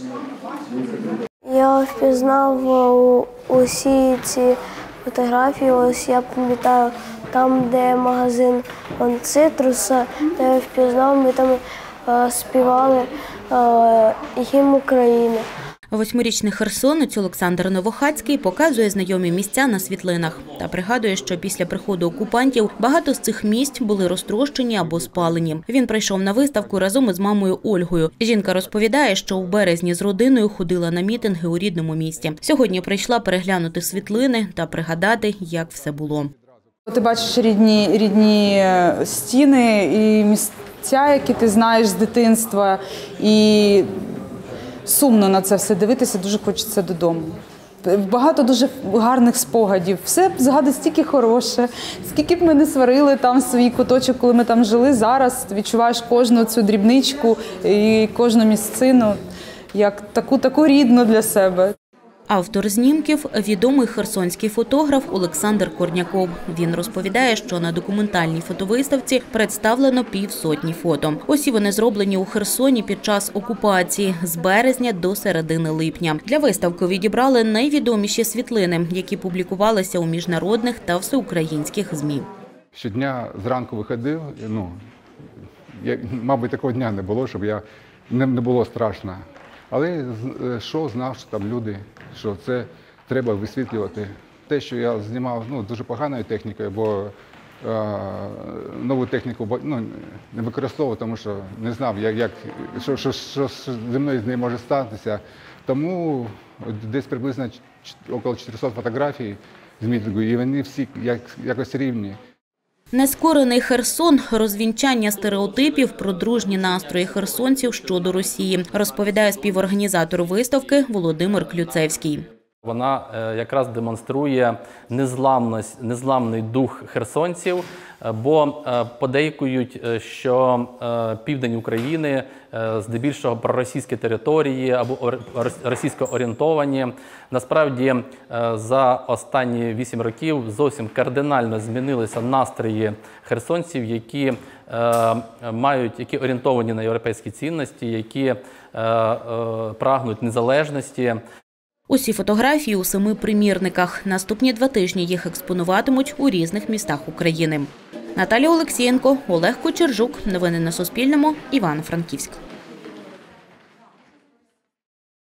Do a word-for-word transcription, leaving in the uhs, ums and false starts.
Я впізнав усі ці фотографії, ось я пам'ятаю, там, де магазин цитруса, де я впізнав, ми там е, співали е, гімн України. Восьмирічний херсонець Олександр Новохацький показує знайомі місця на світлинах та пригадує, що після приходу окупантів багато з цих місць були розтрощені або спалені. Він прийшов на виставку разом із мамою Ольгою. Жінка розповідає, що у березні з родиною ходила на мітинги у рідному місті. Сьогодні прийшла переглянути світлини та пригадати, як все було. Ти бачиш рідні, рідні стіни і місця, які ти знаєш з дитинства, і сумно на це все дивитися, дуже хочеться додому. Багато дуже гарних спогадів. Все згадує стільки хороше, скільки б ми не сварили там свій куточок, коли ми там жили. Зараз відчуваєш кожну цю дрібничку і кожну місцину, як таку, таку рідну для себе. Автор знімків – відомий херсонський фотограф Олександр Корняков. Він розповідає, що на документальній фотовиставці представлено півсотні фото. Усі вони зроблені у Херсоні під час окупації з березня до середини липня. Для виставки відібрали найвідоміші світлини, які публікувалися у міжнародних та всеукраїнських ЗМІ. Щодня зранку виходив, ну, я, мабуть, такого дня не було, щоб я, не, не було страшно. Але що знав, що там люди, що це треба висвітлювати. Те, що я знімав ну, дуже поганою технікою, бо е, нову техніку ну, не використовував, тому що не знав, як, як, що, що, що зі мною з нею може статися. Тому десь приблизно около чотирьохсот фотографій з мітингу, і вони всі як, якось рівні. Нескорений Херсон – розвінчання стереотипів про дружні настрої херсонців щодо Росії, розповідає співорганізатор виставки Володимир Клюцевський. Вона якраз демонструє незламність, незламний дух херсонців, бо подейкують, що південь України здебільшого проросійські території або російсько орієнтовані. Насправді за останні вісім років зовсім кардинально змінилися настрої херсонців, які мають, які орієнтовані на європейські цінності, які прагнуть незалежності. Усі фотографії у семи примірниках. Наступні два тижні їх експонуватимуть у різних містах України. Наталія Олексієнко, Олег Кочержук. Новини на Суспільному. Івано-Франківськ.